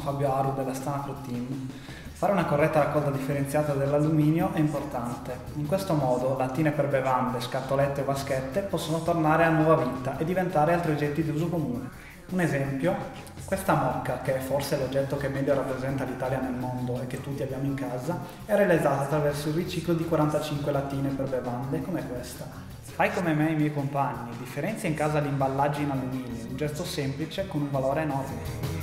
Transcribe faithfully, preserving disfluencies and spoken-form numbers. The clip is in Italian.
Fabio Aru della Stanford Team. Fare una corretta raccolta differenziata dell'alluminio è importante. In questo modo lattine per bevande, scatolette o vaschette possono tornare a nuova vita e diventare altri oggetti di uso comune. Un esempio, questa mocca, che è forse l'oggetto che meglio rappresenta l'Italia nel mondo e che tutti abbiamo in casa, è realizzata attraverso il riciclo di quarantacinque lattine per bevande come questa. Fai come me e i miei compagni, differenzia in casa gli imballaggi in alluminio, un gesto semplice con un valore enorme.